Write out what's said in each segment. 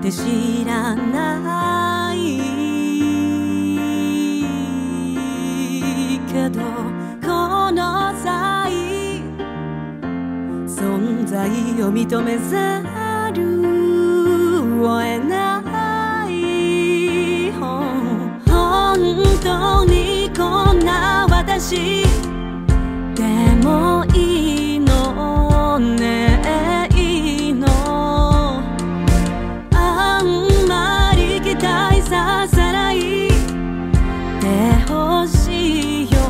て知らないけど、この際存在を認めざるを得ない。本当にこんな私でもいいのね、いいの。あんまり期待させないでほしいよ。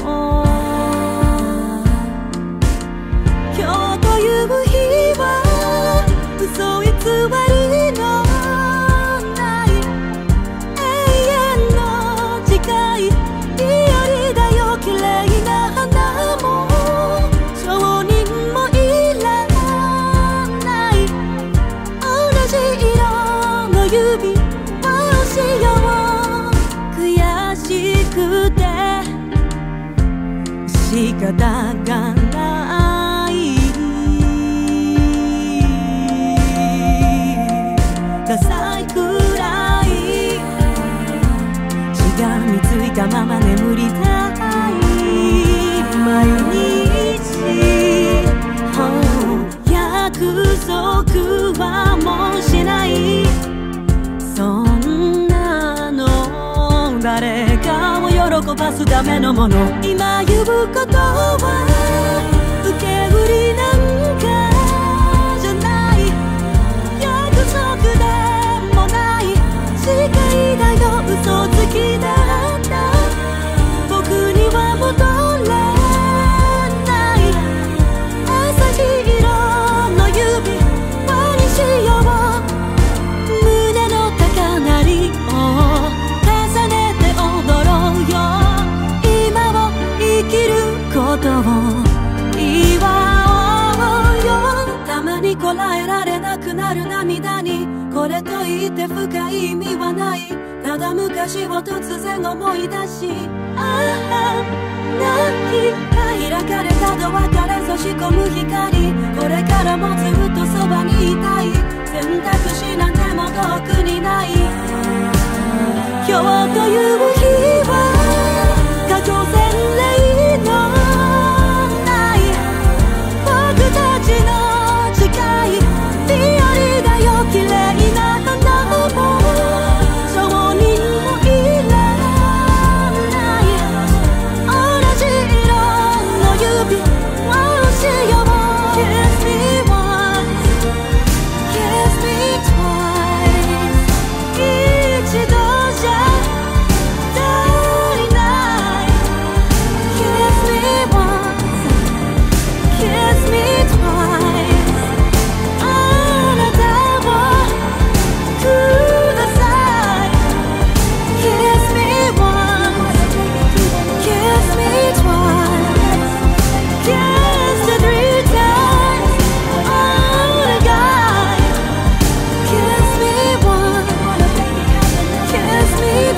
今日という日は嘘偽りのない永遠の誓い。日和だよ綺麗な花も証人もいらない。同じ色の指輪をしよう。悔しくて仕方がない。ダサいくらいしがみついたまま眠りたい毎日。約束はもうしない。そんなの誰かを喜ばすためのもの。今言うことは受け売りなんかじゃない。約束でもない誓いだよ、嘘つきだった。僕には戻れない。朝日色の指輪にしよう。胸の高鳴りを重ねて踊ろうよ。今を生きることを祝おうよ。たまにこらえられなくなる涙にこれといって深い意味はない。ただ昔を突然思い出し、ああ泣き開かれたドアから差し込む光。これからもずっとそばにいたい。選択肢なんても遠くにない。今日という日は過去前例のない僕たちの誓い。日和だよ綺麗な花も証人もいらない。同じ色の指輪をしよう。 Kiss me once, kiss me twice。 一度じゃ足りない。 Kiss me once, kiss me twice。 あなたをください。 Kiss me once, kiss me twice。 Kiss the three times。 お願い。 Kiss me once, kiss me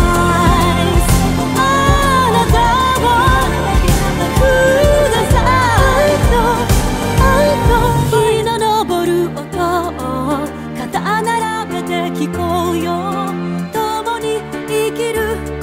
twice。 あなたをくださいと愛の日の昇る音を肩並べて聞こうよ。共に生きる